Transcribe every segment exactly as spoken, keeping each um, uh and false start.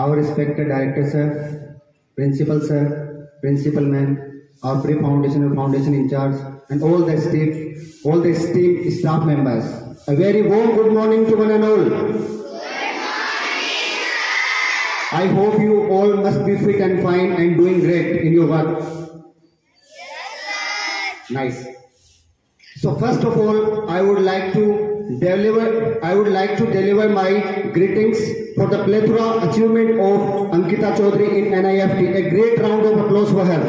our respected director sir, principal sir, principal ma'am, our pre-foundation and foundation in charge, and all the staff, all the esteemed staff members. A very warm good morning to one and all. Good morning, I hope you all must be fit and fine and doing great in your work. Yes, sir. Nice. So first of all, I would like to deliver, I would like to deliver my greetings for the plethora achievement of Ankita Chaudhary in N I F T. A great round of applause for her.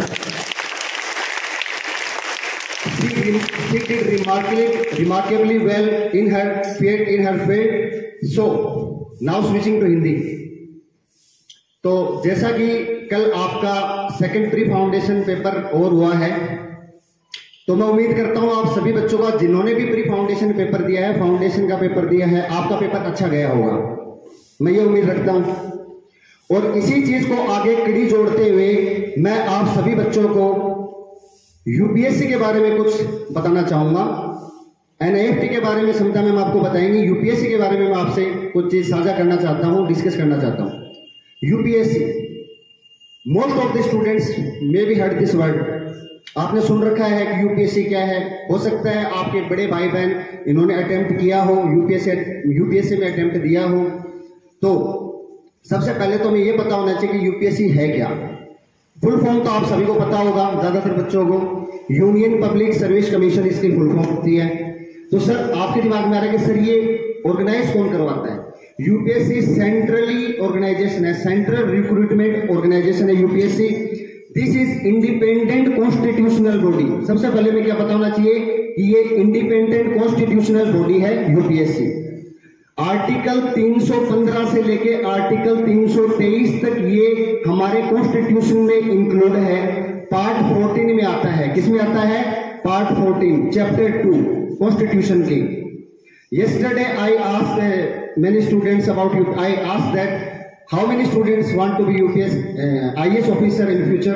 She, she did remarkably, remarkably well in her field, in her field. So now switching to Hindi. तो जैसा कि कल आपका second pre foundation paper और हुआ है, तो मैं उम्मीद करता हूं आप सभी बच्चों का, जिन्होंने भी प्री फाउंडेशन पेपर दिया है, फाउंडेशन का पेपर दिया है, आपका पेपर अच्छा गया होगा, मैं ये उम्मीद रखता हूं। और इसी चीज को आगे कड़ी जोड़ते हुए मैं आप सभी बच्चों को यूपीएससी के बारे में कुछ बताना चाहूंगा। एनआईएफटी के बारे में समझा मैम आपको बताएंगे, यूपीएससी के बारे में मैं आपसे कुछ चीज साझा करना चाहता हूं, डिस्कस करना चाहता हूं। UPSC, most of the students may be heard this word, आपने सुन रखा है कि यूपीएससी क्या है। हो सकता है आपके बड़े भाई बहन इन्होंने अटेम्प्ट किया हो, यूपीएससी यूपीएससी में अटेम्प्ट दिया हो। तो सबसे पहले तो हमें ये पता होना चाहिए कि यूपीएससी है क्या। फुल फॉर्म तो आप सभी को पता होगा, ज्यादातर बच्चों को यूनियन पब्लिक सर्विस कमीशन इसकी फुल फॉर्म होती है। तो सर आपके दिमाग में आ रहा है कि सर ये ऑर्गेनाइज कौन करवाता है? यूपीएससी सेंट्रली ऑर्गेनाइजेशन है, सेंट्रल रिक्रूटमेंट ऑर्गेनाइजेशन है UPSC. This is independent constitutional body. सबसे पहले में क्या पता होना चाहिए कि ये इंडिपेंडेंट कॉन्स्टिट्यूशनल बॉडी है यूपीएससी। आर्टिकल तीन सौ पंद्रह से लेके आर्टिकल तीन सौ तेईस तक ये हमारे कॉन्स्टिट्यूशन में इंक्लूड है। पार्ट चौदह में आता है, किसमें आता है? पार्ट चौदह, चैप्टर टू कॉन्स्टिट्यूशन की। Yesterday I asked uh, many students about you. I asked that how many students want to be U P S uh, I A S officer in future.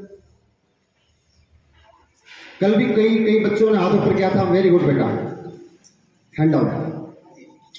कल भी कई कई बच्चों ने हाथ ऊपर किया था, वेरी गुड बेटा, हैंड आउट।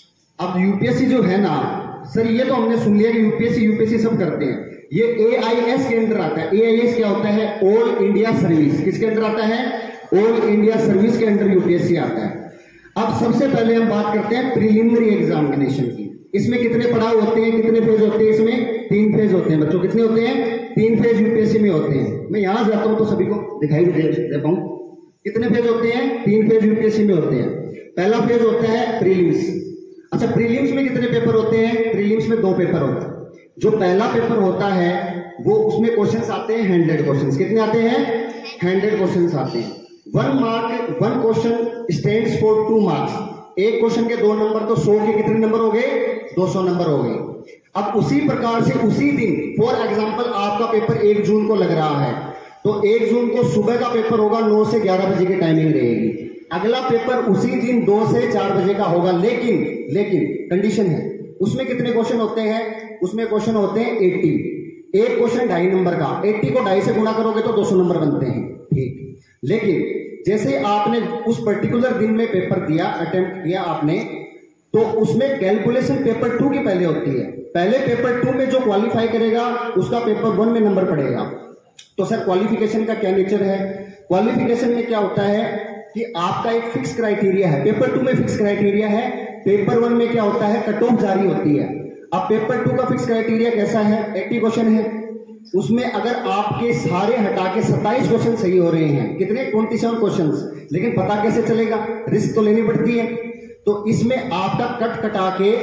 अब यूपीएससी जो है ना सर, ये तो हमने सुन लिया कि यूपीएससी यूपीएससी सब करते हैं। ये एआईएस के अंदर आता है। एआईएस क्या होता है? All India service. किसके अंदर आता है? ऑल इंडिया सर्विस के अंदर यूपीएससी आता है। अब सबसे पहले हम बात करते हैं प्रीलिमिनरी एग्जामिनेशन की। इसमें कितने पड़ाव होते हैं, कितने फेज होते हैं? इसमें तीन फेज होते हैं बच्चों। कितने होते हैं? तीन फेज यूपीएससी में होते हैं। मैं यहां जाता हूं तो सभी को दिखाई भी दे पाऊं। कितने फेज होते हैं? तीन फेज यूपीएससी में होते हैं। पहला फेज होता है प्रीलिम्स। अच्छा, प्रीलिम्स में कितने पेपर होते हैं? प्रीलिम्स में दो पेपर होते हैं। जो पहला पेपर होता है वो उसमें क्वेश्चंस आते हैं हंड्रेड क्वेश्चंस। कितने आते हैं? हंड्रेड क्वेश्चंस आते हैं। One mark one question stands for two marks. एक क्वेश्चन के दो नंबर, तो सौ के कितने नंबर हो गए? दो सौ नंबर हो गए। अब उसी प्रकार से उसी दिन, फॉर एग्जांपल आपका पेपर एक जून को लग रहा है, तो एक जून को सुबह का पेपर होगा, नौ से ग्यारह बजे की टाइमिंग रहेगी। अगला पेपर उसी दिन दो से चार बजे का होगा। लेकिन लेकिन कंडीशन है, उसमें कितने क्वेश्चन होते हैं? उसमें क्वेश्चन होते हैं अस्सी। एक क्वेश्चन ढाई नंबर का, अस्सी को ढाई से गुणा करोगे तो दो सौ नंबर बनते हैं। ठीक, लेकिन जैसे आपने उस पर्टिकुलर दिन में पेपर दिया, अटेम्प्ट किया आपने, तो उसमें कैलकुलेशन पेपर टू की पहले होती है। पहले पेपर टू में जो क्वालिफाई करेगा उसका पेपर वन में नंबर पड़ेगा। तो सर क्वालिफिकेशन का क्या नेचर है? क्वालिफिकेशन में क्या होता है कि आपका एक फिक्स क्राइटेरिया है। पेपर टू में फिक्स क्राइटेरिया है, पेपर वन में क्या होता है? कट ऑफ जारी होती है। अब पेपर टू का फिक्स क्राइटेरिया कैसा है? अस्सी क्वेश्चन है, उसमें अगर आपके सारे हटा के सत्ताईस क्वेश्चन सही हो रहे हैं, कितने? सत्ताईस क्वेश्चन, लेकिन पता कैसे चलेगा? रिस्क तो लेनी पड़ती है। तो इसमें आपका कट कटा के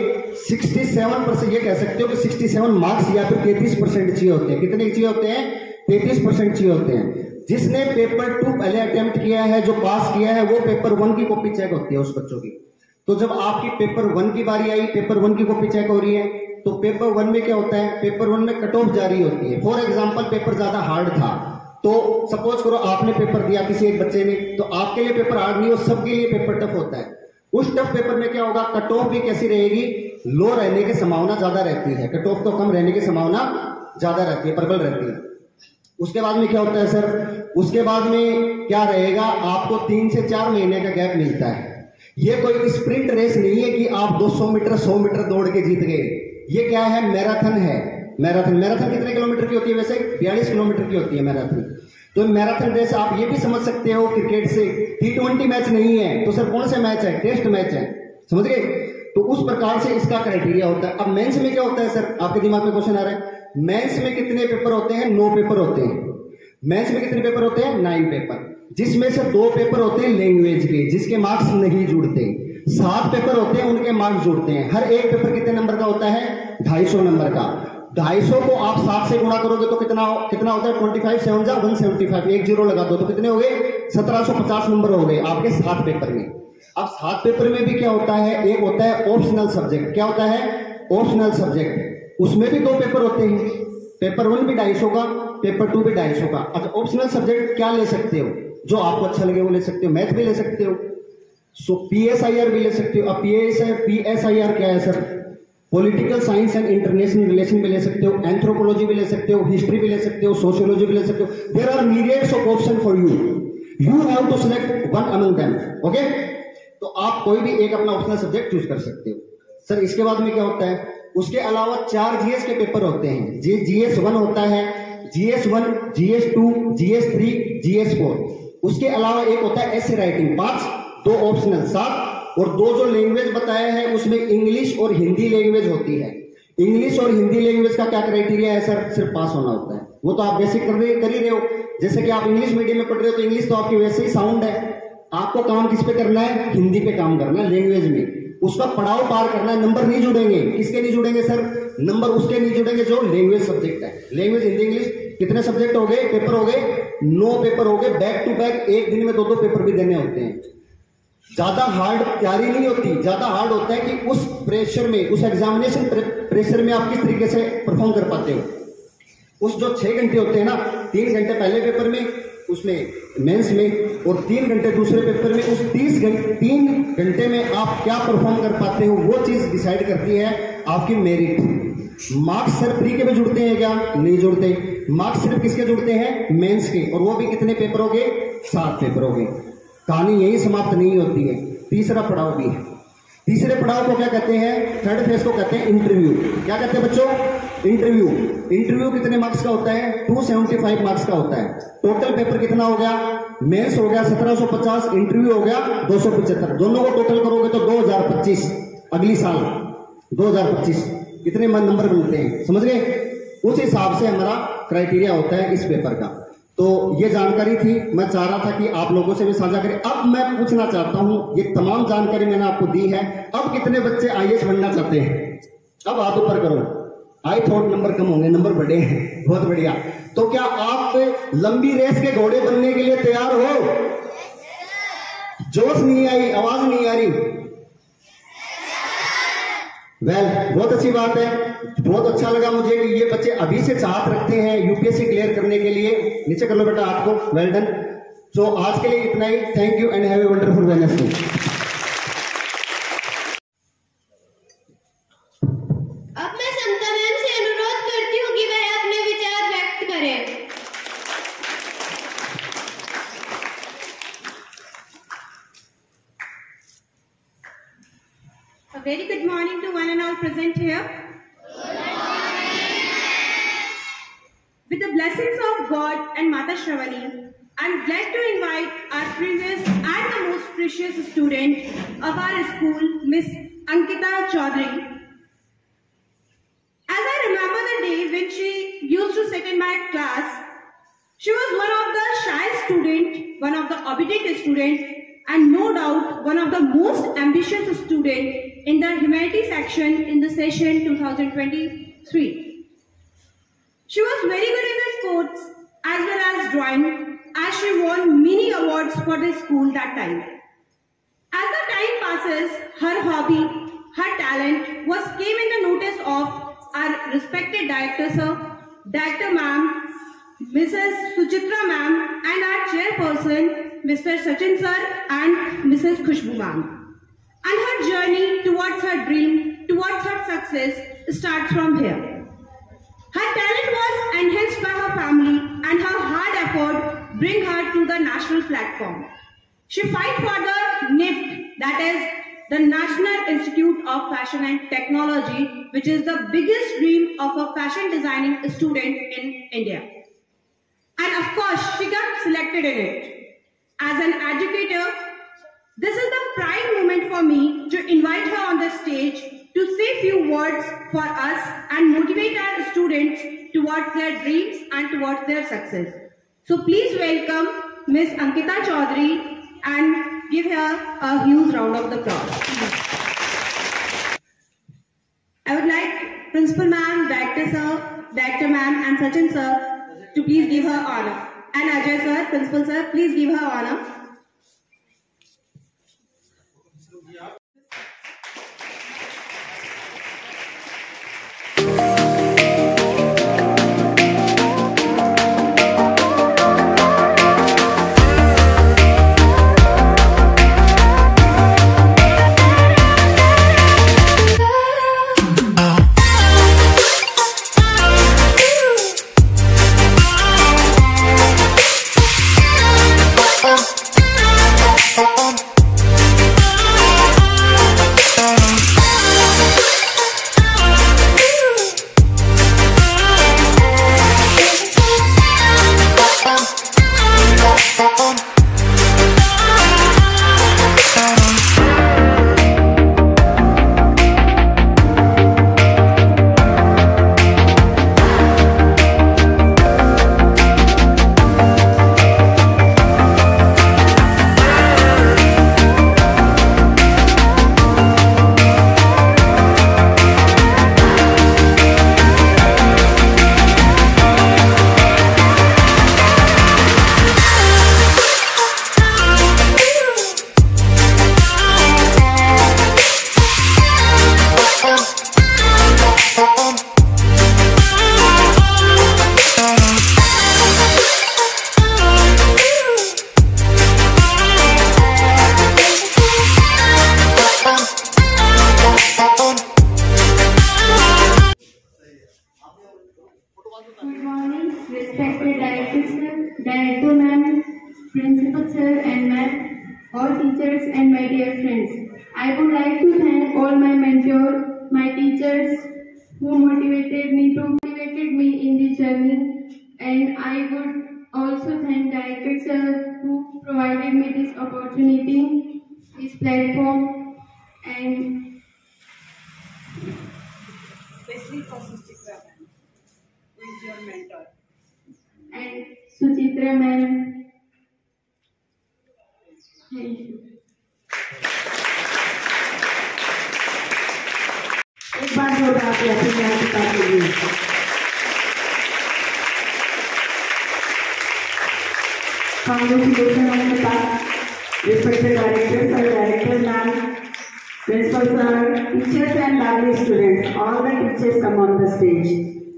सड़सठ परसेंट, ये कह सकते हो कि सड़सठ मार्क्स या फिर तैंतीस परसेंट चाहिए होते हैं। कितने चाहिए होते हैं? तैंतीस परसेंट चाहिए होते हैं। जिसने पेपर टू पहले अटेम्प्ट किया है, जो पास किया है, वो पेपर वन की कॉपी चेक होती है उस बच्चों की। तो जब आपकी पेपर वन की बारी आई, पेपर वन की कॉपी चेक हो रही है, तो पेपर वन में क्या होता है? पेपर वन में कट ऑफ जारी होती है। फॉर एग्जांपल पेपर ज्यादा हार्ड था, तो सपोज करो आपने पेपर दिया किसी एक बच्चे ने, तो आपके लिए पेपर हार्ड नहीं हो, सबके लिए पेपर टफ होता है। उस टफ पेपर में क्या होगा? कट ऑफ भी कैसी रहेगी? लो रहने की संभावना ज्यादा रहती है। कट ऑफ तो कम रहने की संभावना ज्यादा रहती है, प्रबल रहती है। उसके बाद में क्या होता है सर? उसके बाद में क्या रहेगा? आपको तीन से चार महीने का गैप मिलता है। ये कोई स्प्रिंट रेस नहीं है कि आप दो सौ मीटर सौ मीटर दौड़ के जीत गए। ये क्या है? मैराथन है। मैराथन मैराथन कितने किलोमीटर की होती है? वैसे बयालीस किलोमीटर की होती है मैराथन। तो मैराथन रेस आप ये भी समझ सकते हो क्रिकेट से, टी ट्वेंटी मैच नहीं है तो सर कौन सा मैच है? टेस्ट मैच है, समझ गए? तो उस प्रकार से इसका क्राइटेरिया होता है। अब मेंस में क्या होता है सर? आपके दिमाग में क्वेश्चन आ रहा है, मेंस में कितने पेपर होते हैं? नौ पेपर होते हैं। मेंस में कितने पेपर होते हैं? नाइन पेपर, जिसमें से दो पेपर होते हैं लैंग्वेज के, जिसके मार्क्स नहीं जुड़ते। सात पेपर होते हैं, उनके मार्क्स जुड़ते हैं। हर एक पेपर कितने नंबर का होता है? ढाई सौ नंबर का। ढाई सौ को आप सात से गुणा करोगे तो कितना कितना होता है? ट्वेंटी फाइव सेवन जा वन सेवेंटी फाइव, एक जीरो लगा दो तो कितने हो गए? सत्रह सौ पचास नंबर हो गए आपके सात पेपर में। अब सात पेपर में भी क्या होता है? एक होता है ऑप्शनल सब्जेक्ट। क्या होता है? Optional subject. उसमें भी दो पेपर होते हैं, पेपर वन भी ढाई सौ का, पेपर टू भी ढाई सौ का। अच्छा, ऑप्शनल सब्जेक्ट क्या ले सकते हो? जो आपको अच्छा लगे वो ले सकते हो। मैथ भी ले सकते हो, so P S I R भी ले सकते हो। अब P S I P S I R क्या है sir? Political science and international relation भी ले सकते हो, एंथ्रोपोलॉजी भी ले सकते हो, हिस्ट्री भी ले सकते हो, सोशियोलॉजी भी ले सकते हो। There are myriads of option for you, you have to select one among them. Okay, तो आप कोई भी एक अपना ऑप्शनल सब्जेक्ट चूज कर सकते हो। सर इसके बाद में क्या होता है? उसके अलावा चार जीएस के पेपर होते हैं। जी जीएस वन होता है, GS one, GS two, GS three, GS four. उसके अलावा एक होता है एसे राइटिंग, पांच, दो ऑप्शनल सात, और दो जो लैंग्वेज बताया है उसमें इंग्लिश और हिंदी लैंग्वेज होती है। इंग्लिश और हिंदी लैंग्वेज का क्या क्राइटेरिया है सर? सिर्फ पास होना होता है। वो तो आप बेसिक कर रहे कर ही रहे हो। जैसे कि आप इंग्लिश मीडियम में पढ़ रहे हो तो इंग्लिश तो आपकी वैसे ही साउंड है। आपको काम किस पे करना है? हिंदी पे काम करना है, लैंग्वेज में। उसका पड़ाव पार करना है। नंबर नहीं जुड़ेंगे। किसके नहीं जुड़ेंगे सर? नंबर उसके नहीं जुड़ेंगे जो लैंग्वेज सब्जेक्ट है। Language, Hindi, English. कितने सब्जेक्ट हो गए? पेपर हो गए नौ पेपर हो गए, बैक टू बैक। एक दिन में दो दो पेपर भी देने होते हैं। ज्यादा हार्ड तैयारी नहीं होती, ज्यादा हार्ड होता है कि उस प्रेशर में, उस एग्जामिनेशन प्रेशर में आप किस तरीके से परफॉर्म कर पाते हो। उस जो छह घंटे होते हैं ना, तीन घंटे पहले पेपर में, उसमें मेंस में, और तीन घंटे दूसरे पेपर में, उस तीस घंटे तीन घंटे में आप क्या परफॉर्म कर पाते हो, वो चीज डिसाइड करती है आपकी मेरिट। मार्क्स सर प्री के भी जुड़ते हैं क्या? नहीं जुड़ते। मार्क्स सिर्फ किसके जुड़ते हैं? मेंस के, और वो भी कितने पेपर हो गए? सात पेपर हो गए। कहानी यही समाप्त नहीं होती है, तीसरा पड़ाव भी है। तीसरे पड़ाव को क्या कहते हैं? थर्ड फेज को कहते हैं इंटरव्यू। क्या कहते हैं बच्चों? इंटरव्यू। इंटरव्यू कितने मार्क्स का होता है? दो सौ पचहत्तर मार्क्स का होता है। टोटल पेपर कितना हो गया? मेंस हो गया सत्रह सौ पचास, इंटरव्यू हो गया दो सौ पचहत्तर। दोनों को टोटल करोगे तो दो हज़ार पच्चीस, अगली साल दो हज़ार पच्चीस कितने नंबर मिलते हैं, समझ गए? उस हिसाब से हमारा क्राइटेरिया होता है इस पेपर का। तो ये जानकारी थी, मैं चाह रहा था कि आप लोगों से भी साझा करें। अब मैं पूछना चाहता हूं, ये तमाम जानकारी मैंने आपको दी है, अब कितने बच्चे आईएएस बनना चाहते हैं? अब हाथ ऊपर करो। आई थॉट नंबर कम होंगे, नंबर बड़े हैं, बहुत बढ़िया। तो क्या आप लंबी रेस के घोड़े बनने के लिए तैयार हो? जोश नहीं आई, आवाज नहीं आ रही। वेल well, बहुत अच्छी बात है। बहुत अच्छा लगा मुझे कि ये बच्चे अभी से चाहत रखते हैं यूपीएससी क्लियर करने के लिए। नीचे कर लो बेटा हाथ को, वेल डन। तो आज के लिए इतना ही। Thank you and have a wonderful Wednesday. अब मैं समता मैम से अनुरोध करती हूँ कि वह अपने विचार व्यक्त करें। A very good morning to one and all present here. With the blessings of God and Mata Shravani, I am glad to invite our previous and the most precious student of our school, Miss Ankita Chaudhary. As I remember the day when she used to sit in my class, she was one of the shy student, one of the obedient student, and no doubt one of the most ambitious student in the humanities section in the session two thousand twenty-three. She was very good in the sports as well as drawing, as she won many awards for the school that time. As the time passes, her hobby, her talent was came in the notice of our respected director sir, Director ma'am, Missus Suchitra ma'am, and our chairperson, Mister Sachin sir and Missus Khushbu ma'am. And her journey towards her dream, towards her success starts from here. Her talent was enhanced by her family and her hard effort bring her to the national platform. She fight for the N I F T, that is the National Institute of Fashion and Technology, which is the biggest dream of a fashion designing student in India. And of course, she got selected in it. As an educator, this is the prime moment for me to invite her on the stage to say few words for us and motivate our students towards their dreams and towards their success. So please welcome Miss Ankita Chaudhary and give her a huge round of applause. I would like Principal Ma'am, Director Sir, Director Ma'am and Sachin Sir to please give her honor. And Ajay Sir, Principal Sir, please give her honor. Good morning, respected Director Sir, Director Ma'am, Principal Sir and Ma'am, all teachers and my dear friends. I would like to thank all my mentors, my teachers who motivated me to motivated me in the journey, and I would also thank Director Sir who provided me this opportunity, this platform, and Especially for Suchitra Ma'am, who is your mentor. and Suchitra Ma'am. Thank you. एक बार जो बात याद है के लिए congratulations on the path, respected directors and director ma'am, principal sir, teachers and lovely students. All the teachers come on the stage.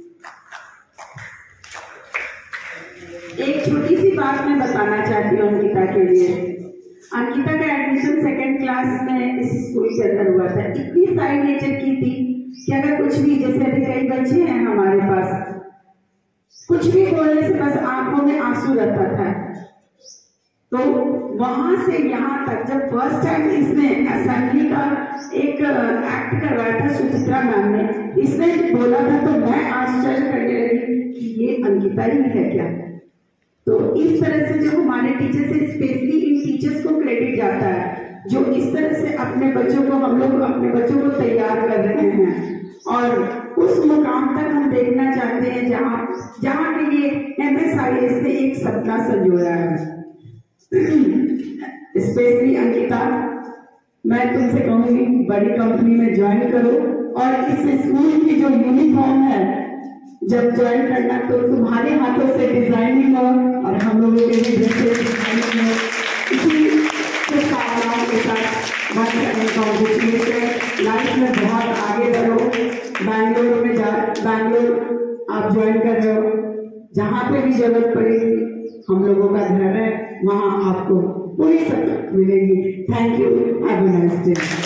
एक छोटी सी बात मैं बताना चाहती हूँ अंकिता के लिए। अंकिता का एडमिशन सेकंड क्लास में इस स्कूल के अंदर हुआ था। इतनी सारी नेचर की थी कि अगर कुछ भी, जैसे अभी कई बच्चे हैं हमारे पास, कुछ भी बोलने से बस आंखों में आंसू रहता था। तो वहां से यहाँ तक जब फर्स्ट टाइम इसने असेंबली का एक एक्ट करवाया था सुचित्रा मैम ने, इसने बोला था तो मैं आश्चर्य करने लगी कि ये अंकिता ही है क्या। तो इस तरह से जो हमारे टीचर से, स्पेशली इन टीचर्स को क्रेडिट जाता है जो इस तरह से अपने बच्चों को, हम लोग अपने बच्चों को तैयार कर रहे हैं और उस मुकाम तक हम देखना चाहते हैं जहाँ जहाँ के लिए एम एस आई एस ने एक सपना संजोया है। स्पेशली अंकिता, मैं तुमसे कहूंगी बड़ी कंपनी में ज्वाइन करो और इस स्कूल की जो यूनिफॉर्म है जब ज्वाइन करना तो तुम्हारे हाथों से डिजाइनिंग हो और हम लोगों के भी डिजाइनिंग हो। इसी शुभकामनाओं के साथ लाइफ में बहुत आगे बढ़ो। बैंगलोर में जा बैंगलोर आप ज्वाइन कर रहे हो, जहाँ पे भी जरूरत पड़ेगी हम लोगों का घर है, वहाँ आपको पूरी सपोर्ट मिलेगी। Thank you, have a nice day.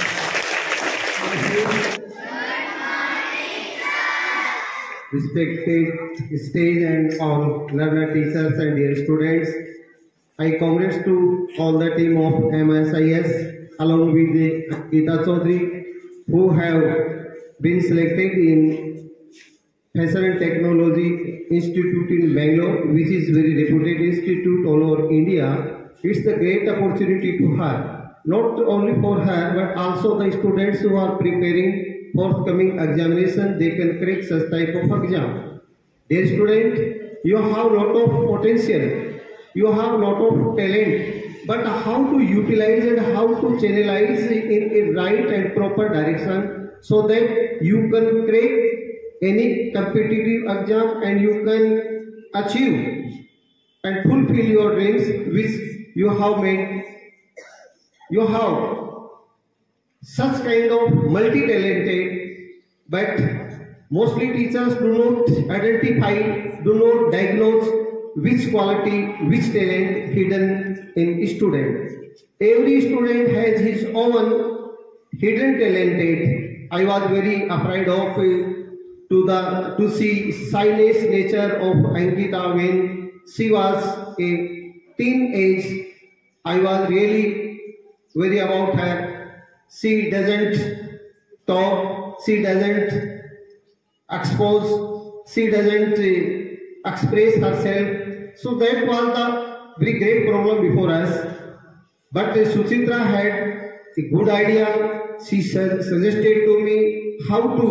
Respected stage and all learner teachers and dear students, I congrats to all the team of M S I S along with Geeta Chaudhary, who have been selected in Fashion and Technology Institute in Bangalore, which is very reputed institute all over India. It's a great opportunity to her, not only for her but also the students who are preparing forthcoming examination. They can crack such type of exam. Dear student, you have lot of potential, you have lot of talent, but how to utilize and how to channelize in a right and proper direction so that you can crack any competitive exam and you can achieve and fulfill your dreams which you have made. You have such kind of multi-talented, but mostly teachers do not identify, do not diagnose which quality, which talent hidden in student. Every student has his own hidden talented. I was very afraid of uh, to the to see silent nature of Ankita when she was a teenage. I was really worried about her. She doesn't talk, she doesn't expose, she doesn't uh, express herself. So that was the very great problem before us. But uh, Suchitra had a good idea. She su suggested to me how to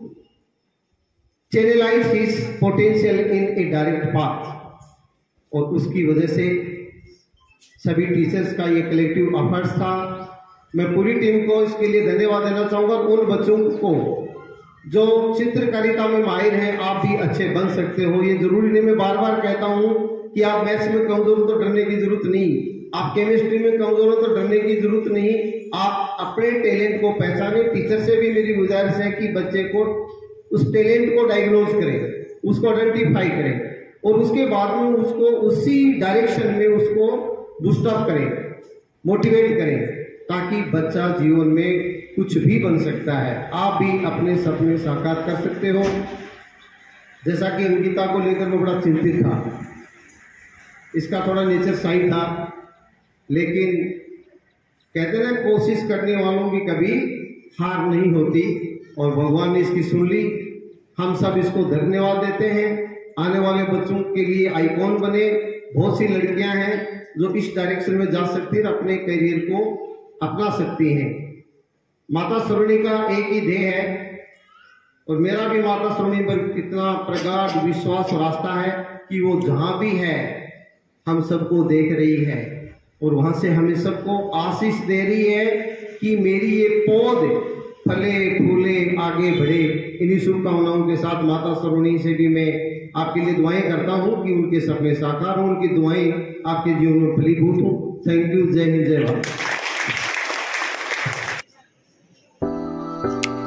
channelize his potential in a direct path. और उसकी वजह से सभी teachers का ये collective efforts था। मैं पूरी टीम को इसके लिए धन्यवाद देना चाहूँगा। उन बच्चों को जो चित्रकारिता में माहिर हैं, आप भी अच्छे बन सकते हो। ये जरूरी नहीं, मैं बार बार कहता हूँ कि आप मैथ्स में कमजोर हो तो डरने की जरूरत नहीं, आप केमिस्ट्री में कमजोर हो तो डरने की जरूरत नहीं। आप अपने टैलेंट को पहचाने। टीचर से भी मेरी गुजारिश है कि बच्चे को उस टैलेंट को डायग्नोज करें, उसको आइडेंटिफाई करें और उसके बाद में उसको उसी डायरेक्शन में उसको बूस्ट अप करें, मोटिवेट करें, ताकि बच्चा जीवन में कुछ भी बन सकता है। आप भी अपने सपने साकार कर सकते हो। जैसा कि अंकिता को लेकर मैं बड़ा चिंतित था, इसका थोड़ा नेचर साइड था, लेकिन कहते ना कोशिश करने वालों की कभी हार नहीं होती और भगवान ने इसकी सुन ली। हम सब इसको धन्यवाद देते हैं। आने वाले बच्चों के लिए आइकॉन बने। बहुत सी लड़कियां हैं जो इस डायरेक्शन में जा सकती हैं, अपने करियर को अपना सकती हैं। माता सरोनी का एक ही ध्येय है और मेरा भी माता सरोनी पर कितना प्रगाढ़ विश्वास और आस्था है कि वो जहां भी है हम सबको देख रही है और वहां से हमें सबको आशीष दे रही है कि मेरी ये पौध फले फूले आगे बढ़े। इन्हीं शुभकामनाओं के साथ माता सरोनी से भी मैं आपके लिए दुआएं करता हूं कि उनके सपने साकार हों, उनकी दुआएं आपके जीवन में फलीभूत हों। Thank you. जय हिंद, जय भारत।